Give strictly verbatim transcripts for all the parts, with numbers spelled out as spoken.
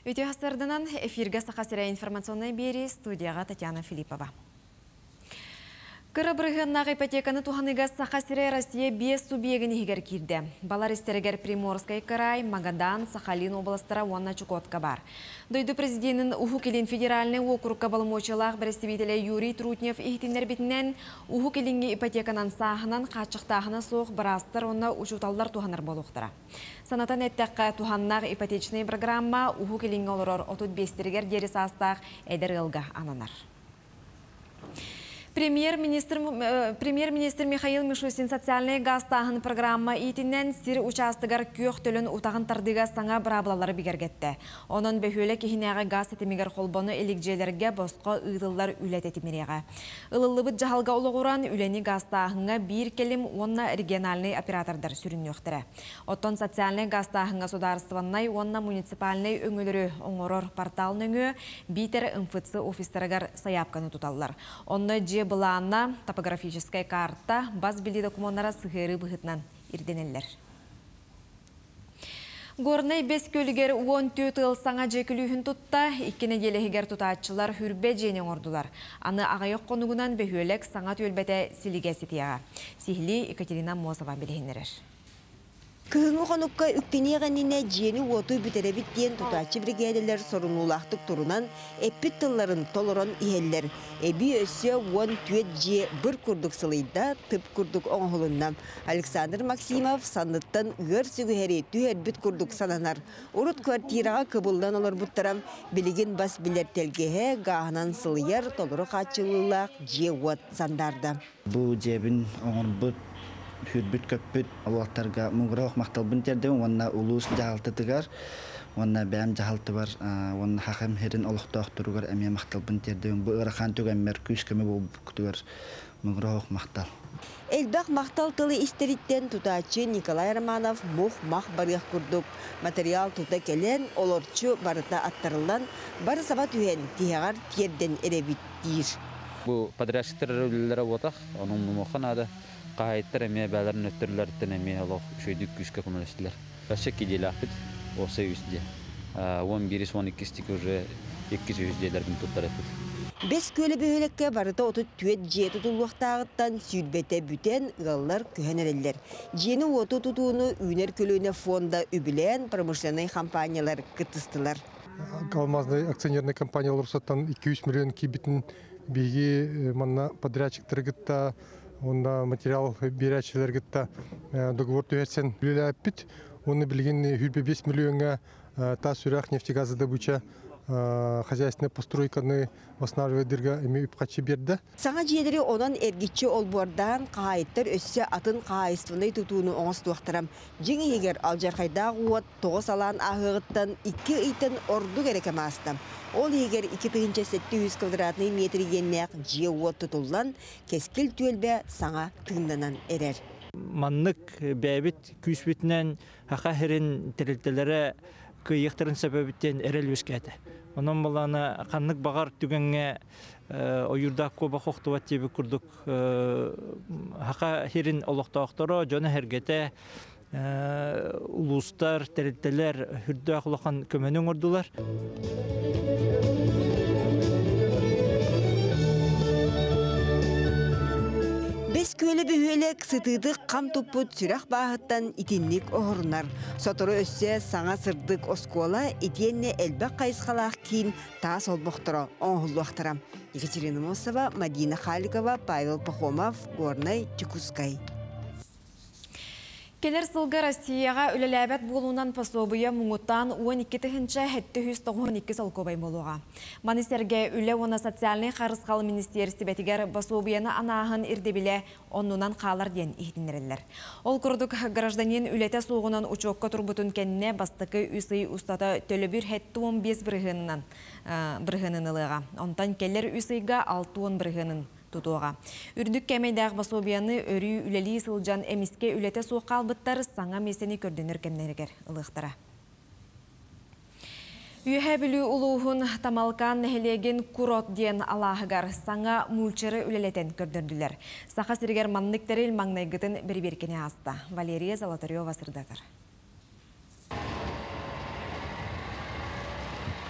Үтө хастарынан эфирге сақасыра информационный бери студияға Татьяна Филиппова. Кырабрыгыннағы ипотеканы туханыга Сахасире Россия бес субъегін егер кирді. Балар истерегер Приморскай край, Магадан, Сахалин областара уанна Чукотка бар. Дойду президентін Уху келин федеральный округка балмочылақ представителі Юрий Трутнев ихтинер бітінен Уху келинге ипотеканан сағынан қачықтағына соқ бірастыр онна учуталдар туханар болуқтыра. Санатан әттәққа туханнақ ипотечный программа Уху келинге олырор отут бестерегер дерес астақ әдір ғылға ананар. Премьер-министр премьер-министр Михаил Мишустин социальный газ тағын программа итинен сир участыгар күйөк төлін утағын тардыға саңа браблалары бігергетті. Onun бөхөлі кехінеға газ етімегер қолбоны эликжелерге босқа ұйдылар үлет етімереға. Ұлылыбыт жағалға олығыран үлені газ тағынға бір келім онна региональный оператордар сүрін өқтірі. Оттон социальный газ тағынға сударыстываннай онна муниципальный өңілері оңырор портал нөңі битер МФЦ офистерігер саяпқаны тұталылар. Онны же Быланна топографическая карта баз билди документара сыгыры быхытнан ирденеллер. Горнай бес көлігер он төрт ыл саңа жекілүйін тұтта, иккені елегер тұтатшылар хүрбе женен ордулар. Аны ағайық қонуғынан бөхөлек саңа төлбәті силиге сетияға. Сихли Екатерина Мосова білігінерер. Кыһыңы қонукка үктенеғаніне жені оту бітеребіттен тұтачы бригадалар сорынулақтық тұрынан әппіт тылларын толырын иелер. Әбі өсі он түйет же бір күрдік сылайда тып күрдік оңғылынна. Александр Максимов сандыттан ғыр сүгіхері түйер біт күрдік сананар. Урут квартираға кыбылдан олар бұттарам білігін бас білер телгеге ғағынан сылайар толыры қатшылылақ же от сандарды. Бұл жебін оңыр бұт Хүрбүт көппүт аллаттарга муграх макталбын тердем онна улус жалтытыгар онна бәм жалты бар онна хакым херин олуктоктуругар эме макталбын тердем бу ырахан түгәммер күскеме бу күтүгөр муграх мактал Элбак мактал тылы истериттен тутачы Николай Романов мух мах барык курдук материал тута келен олорчу барыта аттырылдан бары саба түһен тиягар терден эребиттир. Бу подрядчиктер работах onun муханада Қайттар әме бәлерін өттірлерден әме алау шөйдік күшкі көмілістілер. Бәші кедейлі ақпет осы үйізде. он бир он iki стикі уже екі жүз дейлердің тұттар әпет. Бес көлі бөлекке барыта отут түйет жеті тұлуқтағыттан сүйдбәті бүтен ғаллар көхенерелер. Жені оту тұтуыны үйнер көліне фонда үбілен промышленный компаниялар кытыстылар. Алмазный акционерный компания Лурсаттан iki yüz миллион кибетін бейге манна подрядчиктер гітта онда материал берәчелер гитта договор төһәрсен биләппит. Оны билген хүрбе бес миллионга та сүрәх нефтегазы добыча хозяйственная постройканы восстанавливайдырга эми үпкачы берди. Саңа жиедери онан эргичи олбуардан кайыттар өссө атын кайыстывындай тутууну оңостуактарам. Жеңи егер алжаркайда гуат тогуз алан агыгыттан iki ыйтын орду керек эмастам. Ол егер iki тыгынча sekiz yüz квадратный метр геннек жие уот тутуллан кескил түөлбе саңа тыгынданан эрер. Маннык бәбит күсбитнен хака херин терилтелере кыйыктырын себебиттен эрел өскәте. Онон баланы каннык багар түгәнгә ойырда коба хохтуат тебе курдук хака херин олоктокторо жона хергете улустар терилтелер хүрдө акылган көмөнүң ордулар. Бес көлі бүйелек сытыдық қам тұппыт сүрәқ бағыттан итинник оғырынар. Сотору өссе саңа сырдық оскола итенне әлбәк қайысқалақ кейін таас олбықтыра, оңғылуақтыра. Екатерина Мосова, Мадина Халикова, Павел Пахомов, Горнай, Чекускай. Келер сылғы Россияға үлеләбәт болуынан пособыя мұңыттан он iki тыгынча хетті жүз тоғын екі солкобай болуға. Манисерге үлі оны социальный қарысқалы министерсті бәтігер пособияны анағын ирдебіле оннынан қалар ден ихтінерелер. Ол күрдік гражданин үлеті соғынан учокқа тұрбытын кәнне бастықы үсі ұстата төлі хетті он бес бірғынынылыға. Онтан келер үсіға алты он бірғынын тутуға. Үрдік кәмейдәғ басобияны өрі үлелі сылжан әміске үлеті соқал бұттар саңа месені көрденер кәмнерігер ұлықтыра. Үйе білі ұлуғын тамалқан нәхелеген курот ден алағығар саңа мүлчері үлелетен көрдірділер. Сақа сіргер маңнықтарыл маңнайғытын бір-беркене аста. Валерия Золотарева сырдатыр.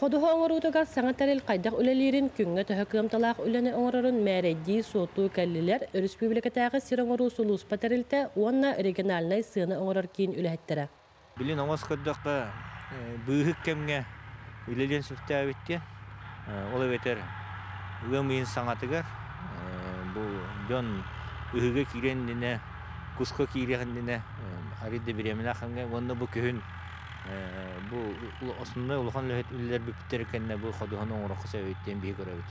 Koduhu oңorutugar sangataril qaydak ülelirin küngü töhö kıımtalaq üleni oңororun määreddi sotu kelliler Respublikatағы sir oңoru sulus patarilte onna regionalnay sığını oңoror kiin ülehettere. Bilin oңos kırdıqta bıhık kemge ülelien süftəbitти. Ola beter ığımıyın sangatıgar. Bu jon ıhıga kirendine, kuska kirendine aride biremine xange onda bu köhün bu aslında uluhan löhet üller büpterkenне bu koduhan oңorokka sebepten bir görevit.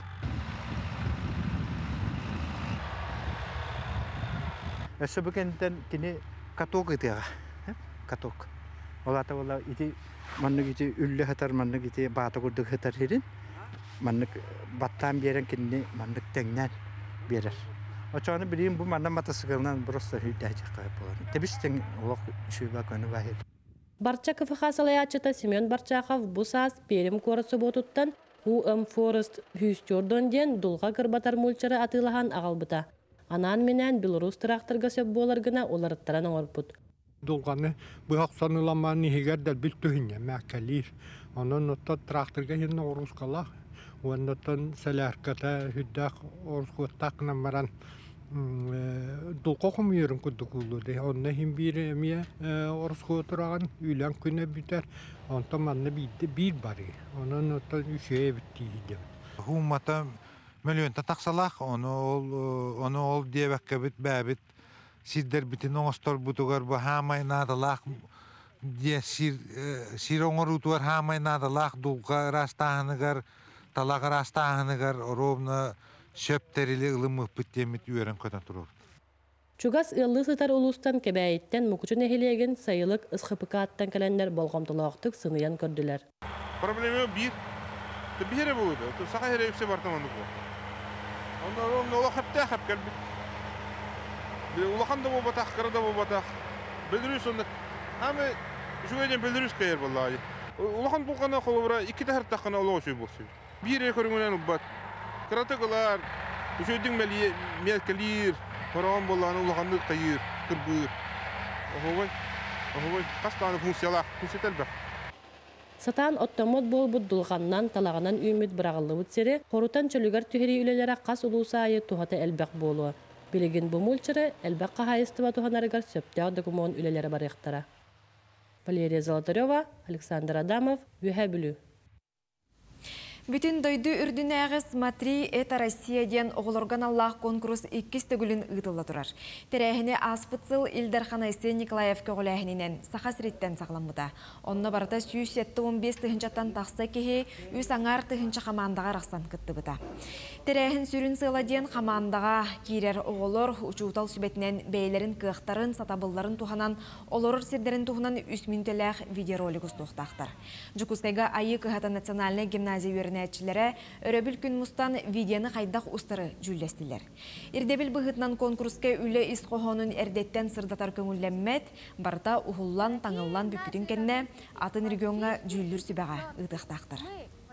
Эссе букентен кини каток итега. Каток. Олата бола ити маннык ити үлле хатар маннык ити бата курдук хатар хирин. Маннык баттан берен кини маннык теңнен берер. Очаны билим бу манна матасыгынан просто хүдәҗи кайып булар. Тебистен олак шуйба көне бахет. Барчаков хасалаячыта Семен Барчаков бусас Перим корысы ботуттан У М Форест Хюстёрдон ден дулга кырбатар мульчары атылахан агалбыта. Анан менен Белорус тракторга сөп боларгына оларыттаран оңорпут. Дулганы быхак саныламаны хигердер бил төһинне мәккәлир. Анан отта тракторга хинне орускалах. Уаннаттан сәләркәтә хүддәк орускуттакна маран дулкохум йөрен кудукулу де. Онна хим бир мия оруску тураган үлән күне битәр. Онта манны битте бир бари. Анан отта үшәе битти иде. Хуммата миллион татаксалах оны ол оны ол дебекке бит бәбит сиддер битин оңостор бутугар бу хамай надалах де сир сир оңорутуар хамай надалах дулга растаһыныгар талага растаһыныгар ровно шөптерили ылымы биттемит үйрен көтөн турur. Чугас ыллы сытар улустан кебәйттен мукучун эхилеген сайылык ысхыпыкаттан календар болгомтулактык сыныян көрдүләр. Проблема бир. Ты бире булды. Ты сага херепсе бартаманды бу. Онда онда ола хапта хапкал бит. Бе улаханда бу батах кырда бу батах. Белдирүс онда. Һәм жуйден белдирүс кайыр буллай. Улахан булганда холобра ике тәһәр тахана оло шуй булсы. Бире көрүнгән бат. Кратыгылар жуйдин мели мелкелир. Корон булган улаханды кайыр кырбы. Охой. Охой. Кастаны функциялар, функциялар. Сатан оттомот болбут дулганнан талаганан үмүт бырагылыбыт сери хорутан чөлүгөр түһери үлелere кас улуусайы тухата элбек болу. Билеген бу мульчыры элбек кахайыстыба туханарыгар сөптө докумон үлелere барыктара. Валерия Золотарева, Александр Адамов, Вюхабилю. Бүтін дойду үрдінәғі «Смотри, это Россия» ден оғылырған Аллах конкурс иккіс төгілін ұйтылы тұрар. Тәрәхіне аспытсыл Илдарханайсы Николаевке ғоләхінінен сақа сіреттен сағламыда. Онны барыта сүйіс етті он бес тұхынчаттан тақса кеге үс аңар тұхынча қамандаға рақсан күтті бұта. Тәрәхін сүрін сыйла ден қамандаға кейрер оғылыр ұчуытал сүбетінен бәйлерін кықтарын, сатабылларын туханан, олырыр сердерін туханан үс минутеләқ видеоролик ұстуқтақтар. Жукускайға айы кығата национальный гимназия Нәтчілері өрөбіл күн мұстан видеоны қайдақ ұстары жүлдестілер. Ирдебіл бұғытнан конкурске үлі исқоғының әрдеттен сырдатар көңілләммет, барта ұғыллан, таңыллан бүппітін кәнне атын регионға жүлдір сүбәға ұдықтақтыр.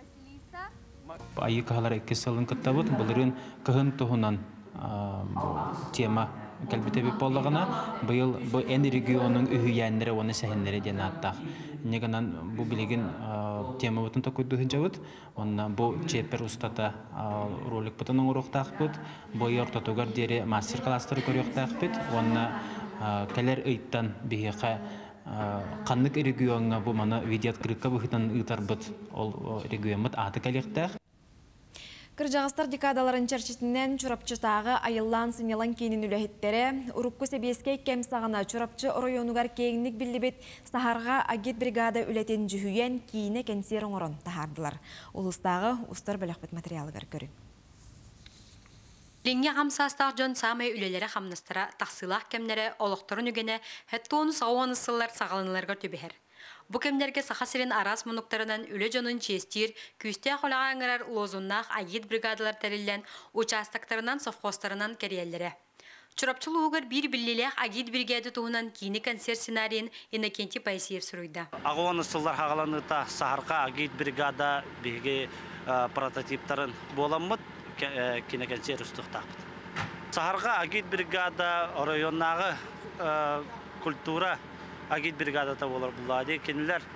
Айы қағалар екі сылын күттабыд, бұлырын күхін тұғынан тема кәлбіте біп болдығына, бұл ән регионның үйәнлері, оны сәхінлері ден аттақ. Негенан бу билеген тема бутын та көйдү хинжабыт, онна бу чепер устата ролик бутын оңуруқтақ бұд, бу ортатугар дері мастер кластары көріқтақ бұд, онна кәлер ұйттан бейеқа қанлық регионға бу мана видео открытка бұхытан ұйтар бұд, ол регион бұд аты кәлектақ. Кыржағыстар декадаларын чарчетінен чурапчытағы айыллан сынелан кейнін үләхеттері, Урукку себеске кем сағына чурапчы районугар кейінік білдібет сахарға агит бригада үләтен жүхүйен кейіне кәнсер оңырын тахардылар. Улыстағы ұстар бөліқпет материалығар көрін. Ленге қамсастақ жон самай үлелері қамныстыра тақсылақ кемнері олықтырын үгені хәттуыны сауаны сыллар сағалыныларға төбехер. Бу кемдерге сахасырын арас мұнықтарынан үлі жонын честир, күсте қолаға аңырар лозуннақ агит бригадалар тәрілден участактарынан совхозтарынан кәриелері. Чурапчылы уғыр бір білілек агит бригады туғынан кейіні концерт сценарийін Иннокентий Паисиев сұруйда. Ағуаны сылдар хағаланыта сахарға агит бригада беге прототиптарын боламыд кейіні концерт ұстықтақпыд. Сахарға агит бригада районнағы культура агит бригадата болар бұлады. Кенілер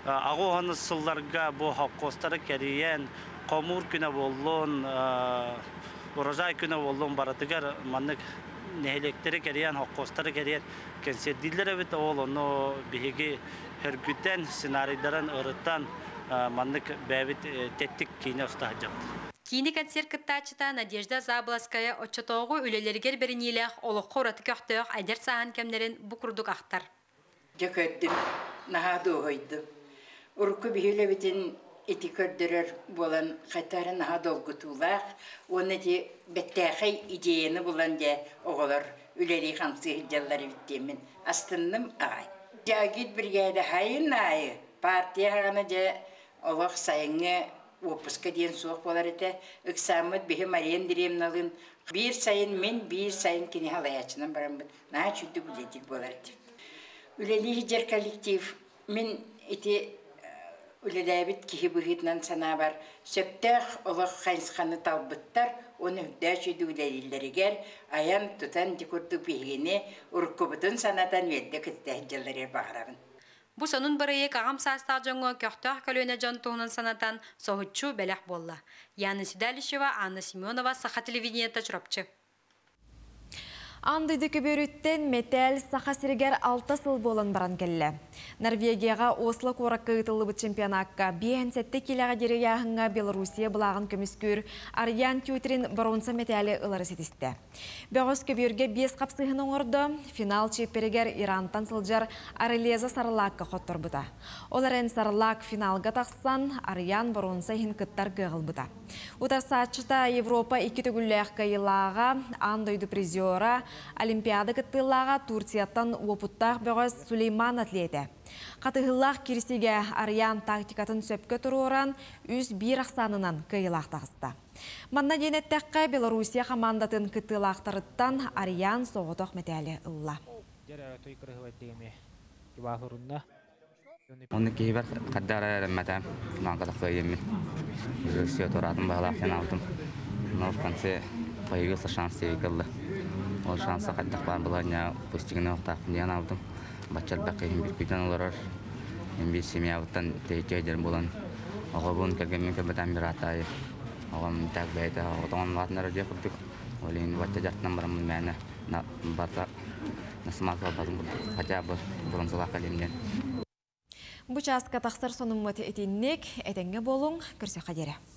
агуаны сылларга бу хоккостары кериен комур күнө боллун урожай күнө боллун баратыгар маннык нехелектери кериен хоккостары кериен кенседилер бит ол оно биги хергүтен сценарийдарын ырыттан маннык бәбит теттик кине устахжап. Кини концерт кыттачыта Надежда Заблаская отчетогу үлелергер беринилех олоққа ураты көқтөк айдер сахан кемнерин букурдук ақтар. Жакөттім, нахаду ойды. Урку бихиле битин ити көрдірер болан қайтары нахаду олгутулақ, оны де бәттәқай идеяны болан де оғылар үлелі қансы жаллары биттемін. Астынным ағай. Жагит біргәді хайын айы, партия ғана де олық сайыңы опуска дейін соқ болар еті. Үксамыд бихи Мариен Деревналын бір сайын мен бір сайын кені халаячынан барамын. Наға чүрді үлетік болар еті. Үлелі хиджер коллектив мен еті үлеләбіт кихи бұғытынан сана бар. Сөптәқ олық қайынсқаны талбыттар, оны үдді жүйді үлелілерігер аян тұтан декорды бейгені ұрыққыбытын санатан ведді күтті хиджерлері бағырабын. Бу сонун барайы кағам састар жоңго көқтөк көлөне жон туғынан санатан соғытчу бәләқ болла. Яны Сидалишева, Анна Семенова, Саха телевидениета чұрапчы. Андыйды көбөрүттен металл саха сиригер алты сыл болын баран келі. Норвегияға Осло қораққа ұтылы бұд чемпионатқа бейін сәтті келіға дері яғынға Белорусия бұлағын көміскүр Ариян Тютерин баронса металлі ұлары сетісті. Бәғыз көбөрге бес қапсығын оңырды, финал чепперігер Ирантан сылжар Арелеза сарылаққа қоттыр бұда. Оларын сарылақ финалға тақсан Ариян баронса хин кыттар ғығыл бұда. Утасачыта Европа екі түгілләққа елаға андойды призиора Олимпиада кыттылаға Турцияттан опуттақ бөғіз Сулейман атлеті. Қатығылақ кирсиге Ариян тактикатын сөпкі тұруыран үз бір ақсанынан кыйлақ тағысты. Манна денеттәққа Белорусия командатын кыттылақтарыттан Ариян соғытоқ метәлі ұлла. Оны кейбір қаддары әріммәтәм финалғадаққа емін. Белорусия тұратын бағылақтен алдым. Нов конце появился шанс sevgili. Ол шансы қаддақ бар бұларына пустигіне оқтақын дейін алдым. Бачар бәқейін бір күйтен оларар. Мен бір семья бұттан тейттейдер болан. Оға бұн кәргенмен кәрбәтен бір атайы. Оғам тәк бәйті оғытыңын латынары де құрдық. Ол енді бәтті жартынан барамын мәні барта насымаққа базым құрдық. Хотя бұл бұрынсылақ әлемден. Бұчасқа тақсыр сонымыты етіннек, әтенге болың, көрсе қадері.